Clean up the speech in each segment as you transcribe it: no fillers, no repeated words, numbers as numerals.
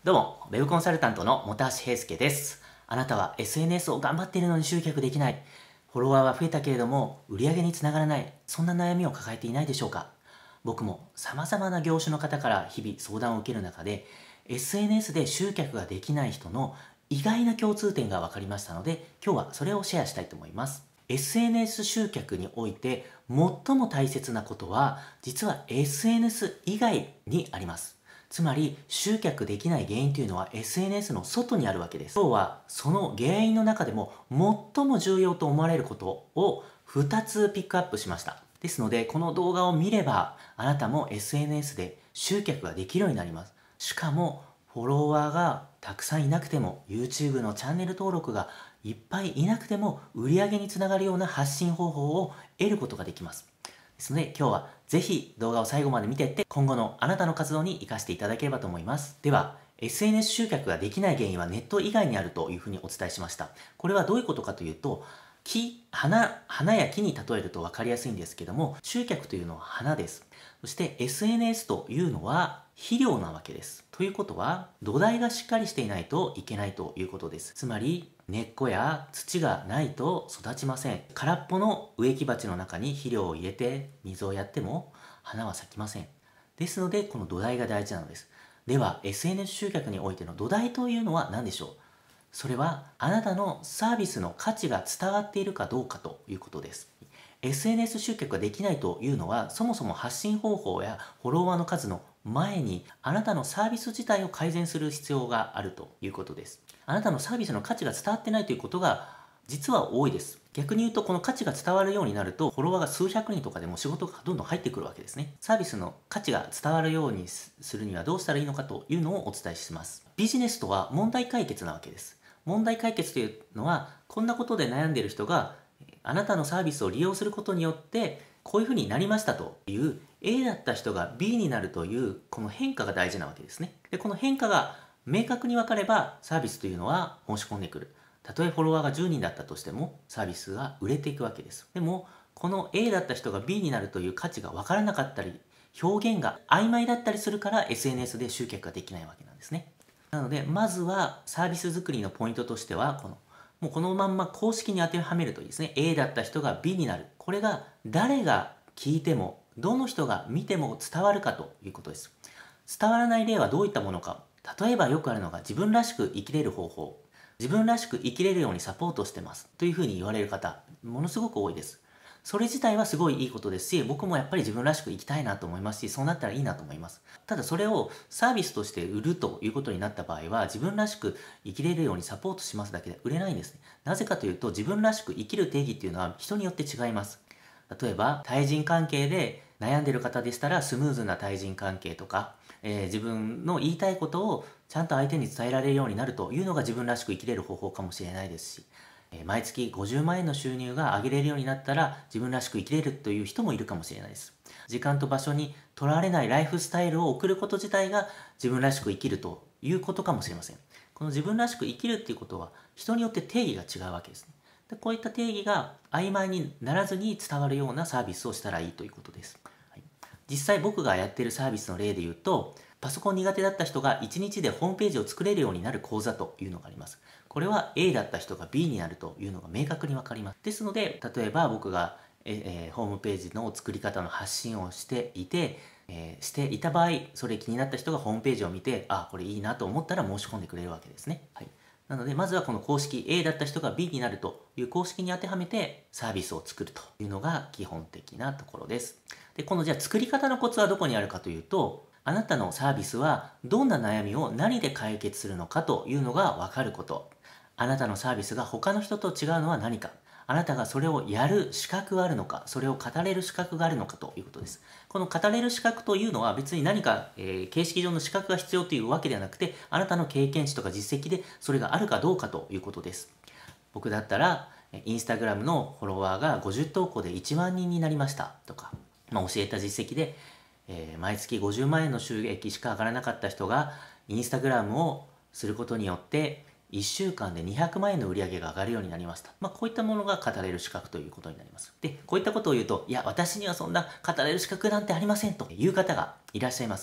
どうも、ウェブコンサルタントの本橋平介です。あなたは SNS を頑張っているのに集客できない。フォロワーは増えたけれども、売り上げにつながらない。そんな悩みを抱えていないでしょうか。僕も様々な業種の方から日々相談を受ける中で、SNS で集客ができない人の意外な共通点が分かりましたので、今日はそれをシェアしたいと思います。SNS 集客において最も大切なことは、実は SNS 以外にあります。つまり集客できない原因というのは SNS の外にあるわけです。今日はその原因の中でも最も重要と思われることを2つピックアップしました。ですのでこの動画を見ればあなたも SNS で集客ができるようになります。しかもフォロワーがたくさんいなくても YouTube のチャンネル登録がいっぱいいなくても売り上げにつながるような発信方法を得ることができます。ですので今日はぜひ動画を最後まで見ていって今後のあなたの活動に活かしていただければと思います。では SNS 集客ができない原因はネット以外にあるというふうにお伝えしました。これはどういうことかというと花や木に例えると分かりやすいんですけども集客というのは花です。そして SNS というのは肥料なわけです。ということは土台がしっかりしていないといけないということです。つまり根っこや土がないと育ちません。空っぽの植木鉢の中に肥料を入れて水をやっても花は咲きません。ですのでこの土台が大事なのです。では SNS 集客においての土台というのは何でしょう。それはあなたのサービスの価値が伝わっているかどうかということです。SNS 集客ができないというのはそもそも発信方法やフォロワーの数の前にあなたのサービス自体を改善する必要があるということです。あなたのサービスの価値が伝わってないということが実は多いです。逆に言うとこの価値が伝わるようになるとフォロワーが数百人とかでも仕事がどんどん入ってくるわけですね。サービスの価値が伝わるようにするにはどうしたらいいのかというのをお伝えします。ビジネスとは問題解決なわけです。問題解決というのはこんなことで悩んでいる人があなたのサービスを利用することによってこういうふうになりましたという A だった人が B になるというこの変化が大事なわけですね。でこの変化が明確に分かればサービスというのは申し込んでくる。たとえフォロワーが10人だったとしてもサービスが売れていくわけです。でもこの A だった人が B になるという価値が分からなかったり表現が曖昧だったりするから SNS で集客ができないわけなんですね。なのでまずはサービス作りのポイントとしてはもうこのまんま公式に当てはめるといいですね。A だった人が B になる。これが誰が聞いてもどの人が見ても伝わるかということです。伝わらない例はどういったものか。例えばよくあるのが自分らしく生きれる方法。自分らしく生きれるようにサポートしてますというふうに言われる方ものすごく多いです。それ自体はすごいいいことですし僕もやっぱり自分らしく生きたいなと思いますしそうなったらいいなと思います。ただそれをサービスとして売るということになった場合は自分らしく生きれるようにサポートしますだけで売れないんですね。なぜかというと自分らしく生きる定義っていうのは人によって違います。例えば対人関係で悩んでる方でしたらスムーズな対人関係とか、自分の言いたいことをちゃんと相手に伝えられるようになるというのが自分らしく生きれる方法かもしれないですし、毎月50万円の収入が上げれるようになったら自分らしく生きれるという人もいるかもしれないです。時間と場所にとらわれないライフスタイルを送ること自体が自分らしく生きるということかもしれません。この自分らしく生きるっていうことは人によって定義が違うわけですね。でこういった定義が曖昧にならずに伝わるようなサービスをしたらいいということです。はい、実際僕がやっているサービスの例で言うとパソコン苦手だった人が1日でホームページを作れるようになる講座というのがあります。これは A だった人が B になるというのが明確に分かります。ですので例えば僕がホームページの作り方の発信をしていた場合それ気になった人がホームページを見てこれいいなと思ったら申し込んでくれるわけですね。はい、なのでまずはこの公式 A だった人が B になるという公式に当てはめてサービスを作るというのが基本的なところです。でこのじゃあ作り方のコツはどこにあるかというとあなたのサービスはどんな悩みを何で解決するのかというのが分かること。あなたのサービスが他の人と違うのは何か。あなたがそれをやる資格があるのか、それを語れる資格があるのかということです。この語れる資格というのは別に何か、形式上の資格が必要というわけではなくて、あなたの経験値とか実績でそれがあるかどうかということです。僕だったら、インスタグラムのフォロワーが50投稿で1万人になりましたとか、教えた実績で、毎月50万円の収益しか上がらなかった人がインスタグラムをすることによって1週間で200万円の売り上げが上がるようになりました。こういったものが語れる資格ということになります。で、こういったことを言うと、いや、私にはそんな語れる資格なんてありませんという方がいらっしゃいます。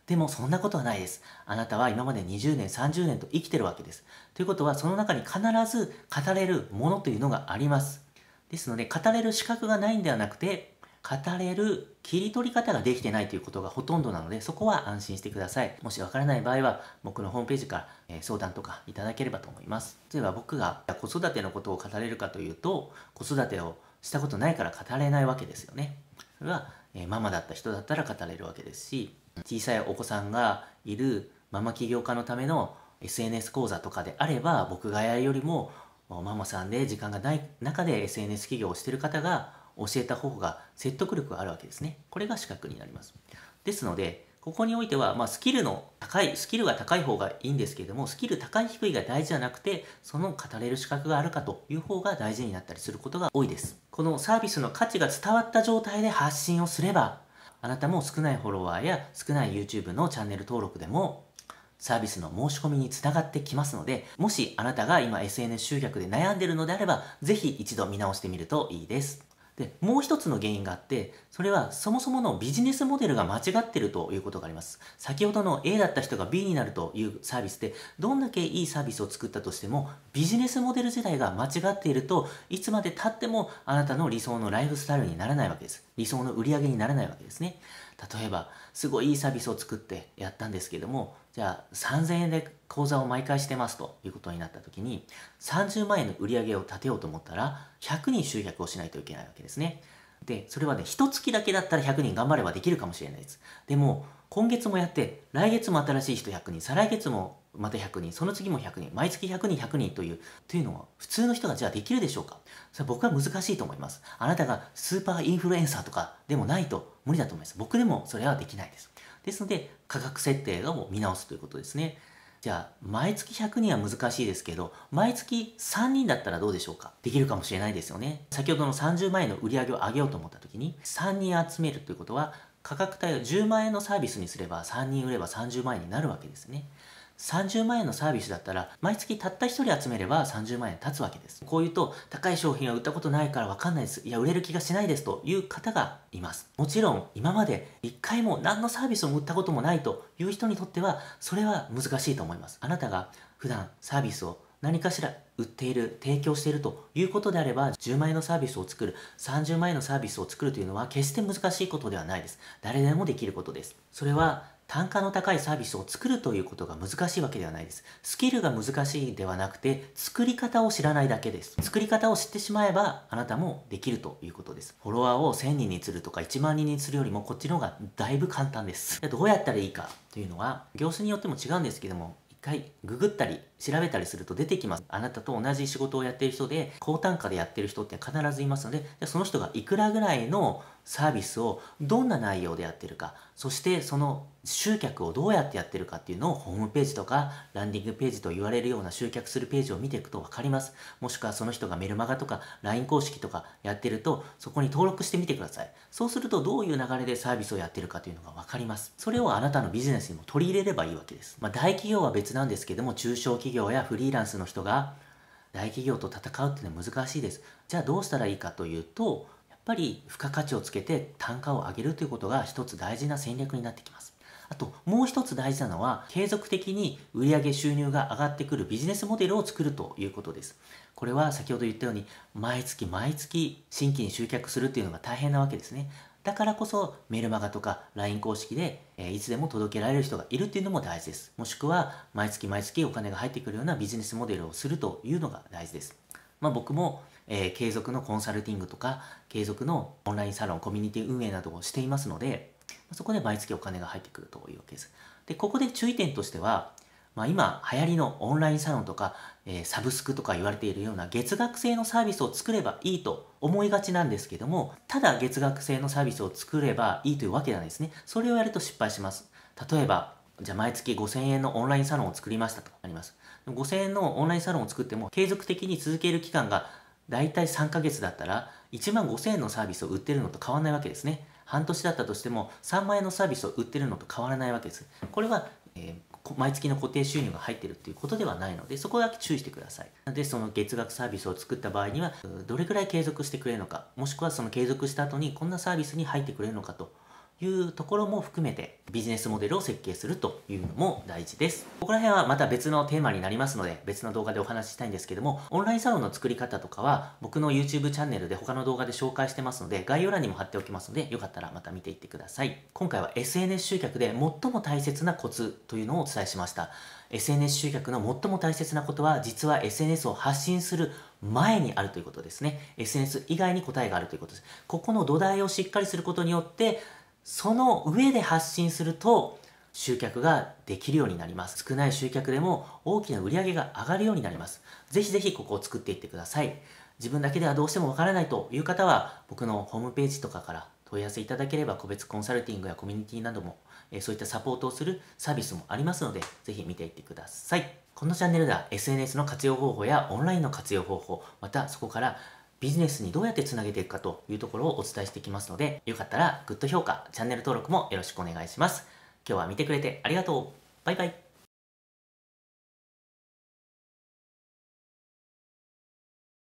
でもそんなことはないです。あなたは今まで20年、30年と生きてるわけです。ということは、その中に必ず語れるものというのがあります。ですので、語れる資格がないんではなくて、語れる切り取り方ができてないということがほとんどなので、そこは安心してください。もしわからない場合は、僕のホームページから相談とかいただければと思います。例えば僕が子育てのことを語れるかというと、子育てをしたことないから語れないわけですよね。それはママだった人だったら語れるわけですし、小さいお子さんがいるママ起業家のための SNS 講座とかであれば、僕がやるよりもママさんで時間がない中で SNS 起業をしている方が教えた方が説得力があるわけですね。これが資格になります。ですので、ここにおいては、スキルが高い方がいいんですけれども、スキル高い低いが大事じゃなくて、その語れる資格があるかという方が大事になったりすることが多いです。このサービスの価値が伝わった状態で発信をすれば、あなたも少ないフォロワーや少ない YouTube のチャンネル登録でもサービスの申し込みにつながってきますので、もしあなたが今 SNS 集客で悩んでいるのであれば、ぜひ一度見直してみるといいです。で、もう一つの原因があって、それはそもそものビジネスモデルが間違っているということがあります。先ほどの A だった人が B になるというサービスで、どんだけいいサービスを作ったとしても、ビジネスモデル自体が間違っているといつまで経ってもあなたの理想のライフスタイルにならないわけです。理想の売り上げにならないわけですね。例えば、すごいいいサービスを作ってやったんですけども、じゃあ3000円で講座を毎回してますということになった時に、30万円の売り上げを立てようと思ったら、100人集客をしないといけないわけですね。で、それはね、一月だけだったら100人頑張ればできるかもしれないです。でも、今月もやって、来月も新しい人100人、再来月もまた100人、その次も100人、毎月100人、100人というのは、普通の人がじゃあできるでしょうか？それは僕は難しいと思います。あなたがスーパーインフルエンサーとかでもないと無理だと思います。僕でもそれはできないです。ですので、価格設定を見直すということですね。じゃあ、毎月100人は難しいですけど、毎月3人だったらどうでしょうか？できるかもしれないですよね。先ほどの30万円の売り上げを上げようと思った時に、3人集めるということは、価格帯を10万円のサービスにすれば、3人売れば30万円になるわけですね。30万円のサービスだったら、毎月たった1人集めれば30万円経つわけです。こう言うと、高い商品は売ったことないからわかんないです。いや、売れる気がしないですという方がいます。もちろん、今まで1回も何のサービスを売ったこともないという人にとっては、それは難しいと思います。あなたが普段サービスを何かしら売っている、提供しているということであれば、10万円のサービスを作る、30万円のサービスを作るというのは決して難しいことではないです。誰でもできることです。それは単価の高いサービスを作るということが難しいわけではないです。スキルが難しいではなくて、作り方を知らないだけです。作り方を知ってしまえば、あなたもできるということです。フォロワーを1000人にするとか1万人にするよりも、こっちの方がだいぶ簡単です。どうやったらいいかというのは、業種によっても違うんですけども、一回ググったり調べたりすると出てきます。あなたと同じ仕事をやっている人で高単価でやってる人って必ずいますので、その人がいくらぐらいのサービスをどんな内容でやってるか、そしてその集客をどうやってやってるかっていうのをホームページとかランディングページと言われるような集客するページを見ていくと分かります。もしくはその人がメルマガとか LINE 公式とかやってると、そこに登録してみてください。そうするとどういう流れでサービスをやってるかというのが分かります。それをあなたのビジネスにも取り入れればいいわけです。大企業は別なんですけども、中小企業やフリーランスの人が大企業と戦うっていうのは難しいです。じゃあどうしたらいいかというと、やっぱり付加価値をつけて単価を上げるということが一つ大事な戦略になってきます。あともう一つ大事なのは、継続的に売上収入が上がってくるビジネスモデルを作るということです。これは先ほど言ったように、毎月毎月新規に集客するっていうのが大変なわけですね。だからこそメルマガとか LINE 公式でいつでも届けられる人がいるっていうのも大事です。もしくは毎月毎月お金が入ってくるようなビジネスモデルをするというのが大事です。僕も継続のコンサルティングとか継続のオンラインサロン、コミュニティ運営などをしていますので、そこで毎月お金が入ってくるというわけです。で、ここで注意点としては、今流行りのオンラインサロンとか、サブスクとか言われているような月額制のサービスを作ればいいと思いがちなんですけども、ただ月額制のサービスを作ればいいというわけなんですね。それをやると失敗します。例えば、じゃあ毎月5000円のオンラインサロンを作りましたとあります。5000円のオンラインサロンを作っても継続的に続ける期間がだいたい3ヶ月だったら1万5000円のサービスを売ってるのと変わらないわけですね。半年だったとしても3万円のサービスを売ってるのと変わらないわけです。これは、毎月の固定収入が入っているということではないので、そこだけ注意してください。で、その月額サービスを作った場合には、どれくらい継続してくれるのか、もしくはその継続した後にこんなサービスに入ってくれるのかというところも含めてビジネスモデルを設計するというのも大事です。ここら辺はまた別のテーマになりますので別の動画でお話ししたいんですけども、オンラインサロンの作り方とかは僕の YouTube チャンネルで他の動画で紹介してますので、概要欄にも貼っておきますので、よかったらまた見ていってください。今回は SNS 集客で最も大切なコツというのをお伝えしました。SNS 集客の最も大切なことは、実は SNS を発信する前にあるということですね。SNS 以外に答えがあるということです。ここの土台をしっかりすることによって、その上で発信すると集客ができるようになります。少ない集客でも大きな売り上げが上がるようになります。ぜひぜひここを作っていってください。自分だけではどうしてもわからないという方は、僕のホームページとかから問い合わせいただければ、個別コンサルティングやコミュニティなども、そういったサポートをするサービスもありますので、ぜひ見ていってください。このチャンネルでは SNS の活用方法やオンラインの活用方法、またそこからビジネスにどうやってつなげていくかというところをお伝えしていきますので、よかったらグッド評価、チャンネル登録もよろしくお願いします。今日は見てくれてありがとう。バイバイ。